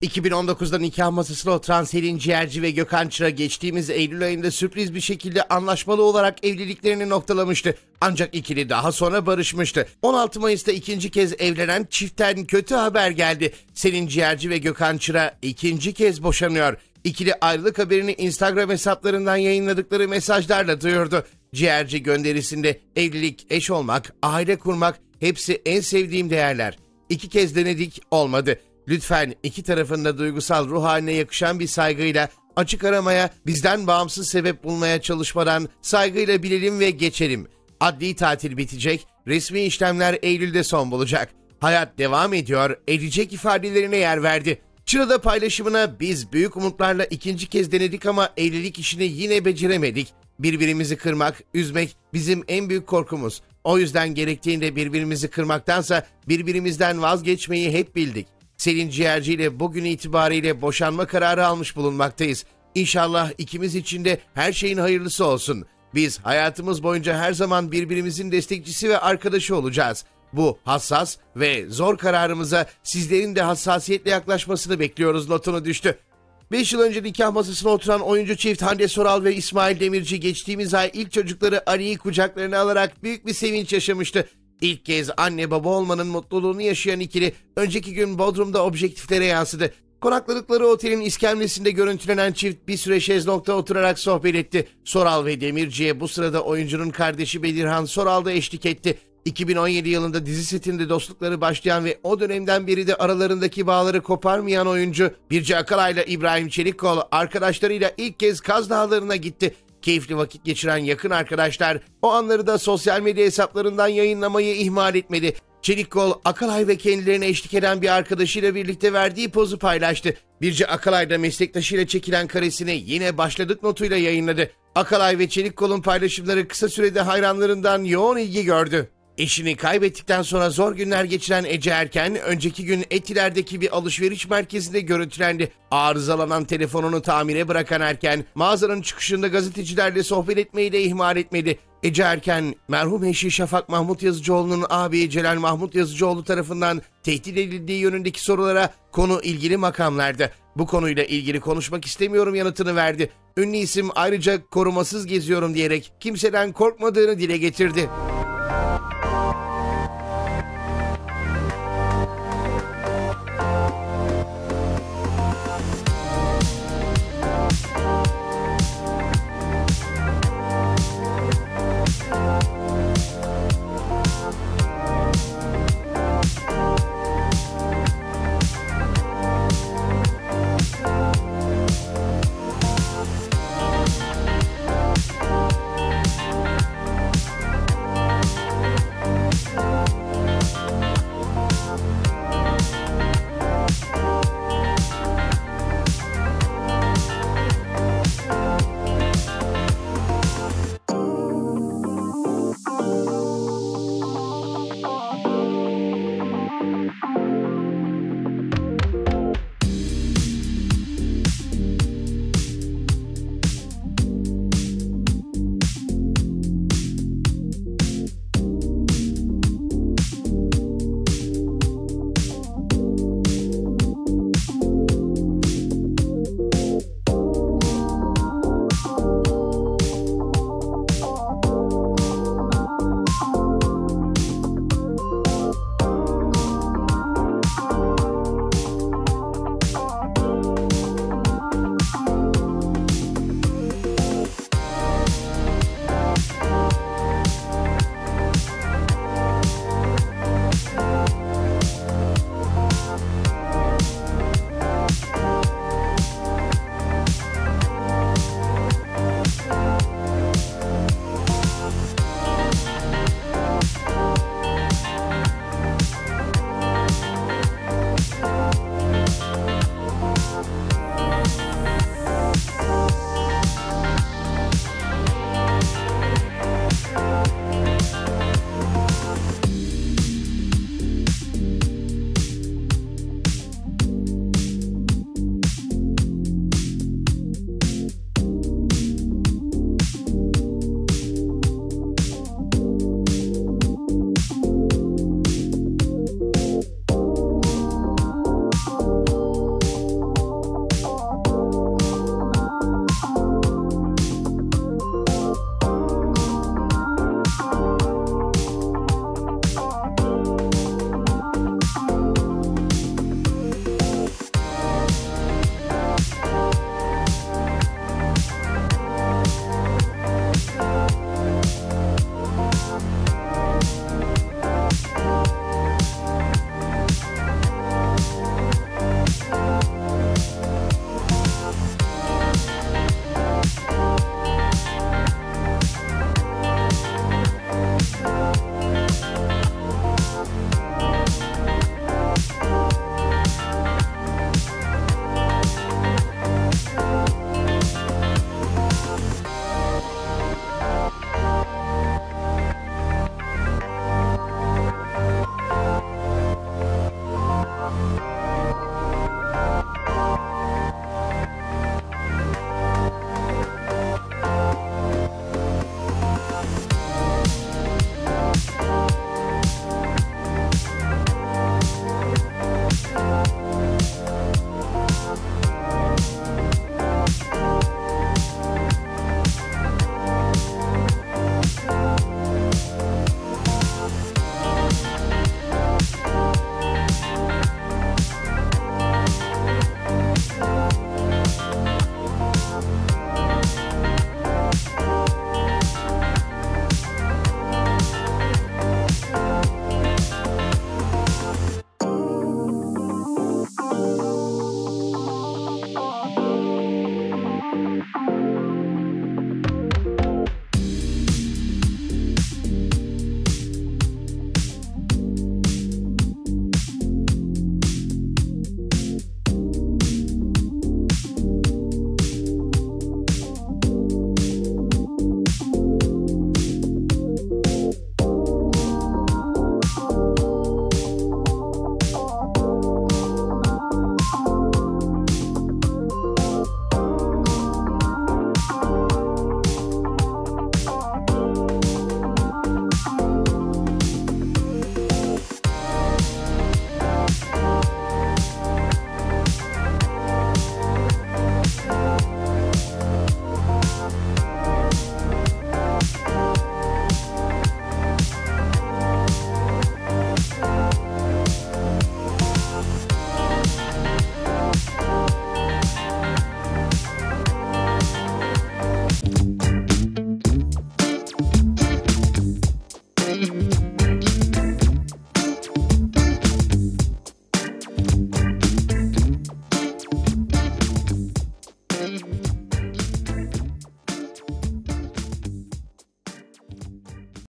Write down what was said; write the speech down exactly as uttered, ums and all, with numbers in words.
iki bin on dokuzda nikah masasına oturan Selin Ciğerci ve Gökhan Çıra geçtiğimiz Eylül ayında sürpriz bir şekilde anlaşmalı olarak evliliklerini noktalamıştı. Ancak ikili daha sonra barışmıştı. on altı Mayıs'ta ikinci kez evlenen çiftten kötü haber geldi. Selin Ciğerci ve Gökhan Çıra ikinci kez boşanıyor. İkili ayrılık haberini Instagram hesaplarından yayınladıkları mesajlarla duyurdu. Ciğerci gönderisinde evlilik, eş olmak, aile kurmak hepsi en sevdiğim değerler. İki kez denedik, olmadı. Lütfen iki tarafında duygusal ruh haline yakışan bir saygıyla açık aramaya, bizden bağımsız sebep bulmaya çalışmadan saygıyla bilelim ve geçelim. Adli tatil bitecek, resmi işlemler Eylül'de son bulacak. Hayat devam ediyor, edecek ifadelerine yer verdi. Çıra'da paylaşımına biz büyük umutlarla ikinci kez denedik ama evlilik işini yine beceremedik. Birbirimizi kırmak, üzmek bizim en büyük korkumuz. O yüzden gerektiğinde birbirimizi kırmaktansa birbirimizden vazgeçmeyi hep bildik. Selin Ciğerci ile bugün itibariyle boşanma kararı almış bulunmaktayız. İnşallah ikimiz için de her şeyin hayırlısı olsun. Biz hayatımız boyunca her zaman birbirimizin destekçisi ve arkadaşı olacağız. Bu hassas ve zor kararımıza sizlerin de hassasiyetle yaklaşmasını bekliyoruz notunu düştü. beş yıl önce nikah masasına oturan oyuncu çift Hande Soral ve İsmail Demirci geçtiğimiz ay ilk çocukları Ali'yi kucaklarına alarak büyük bir sevinç yaşamıştı. İlk kez anne baba olmanın mutluluğunu yaşayan ikili önceki gün Bodrum'da objektiflere yansıdı. Konakladıkları otelin iskemlesinde görüntülenen çift bir süre şezlongda oturarak sohbet etti. Soral ve Demirci'ye bu sırada oyuncunun kardeşi Bedirhan Soral da eşlik etti. iki bin on yedi yılında dizi setinde dostlukları başlayan ve o dönemden beri de aralarındaki bağları koparmayan oyuncu Birce Akalay'la İbrahim Çelikkol arkadaşlarıyla ilk kez Kaz Dağları'na gitti. Keyifli vakit geçiren yakın arkadaşlar o anları da sosyal medya hesaplarından yayınlamayı ihmal etmedi. Çelikkol, Akalay ve kendilerine eşlik eden bir arkadaşıyla birlikte verdiği pozu paylaştı. Birce Akalay da meslektaşıyla çekilen karesini yine başladık notuyla yayınladı. Akalay ve Çelikkol'un paylaşımları kısa sürede hayranlarından yoğun ilgi gördü. Eşini kaybettikten sonra zor günler geçiren Ece Erken, önceki gün Etiler'deki bir alışveriş merkezinde görüntülendi. Arızalanan telefonunu tamire bırakan Erken, mağazanın çıkışında gazetecilerle sohbet etmeyi de ihmal etmedi. Ece Erken, merhum eşi Şafak Mahmut Yazıcıoğlu'nun ağabeyi Celal Mahmut Yazıcıoğlu tarafından tehdit edildiği yönündeki sorulara konu ilgili makamlarda. Bu konuyla ilgili konuşmak istemiyorum yanıtını verdi. Ünlü isim ayrıca korumasız geziyorum diyerek kimseden korkmadığını dile getirdi.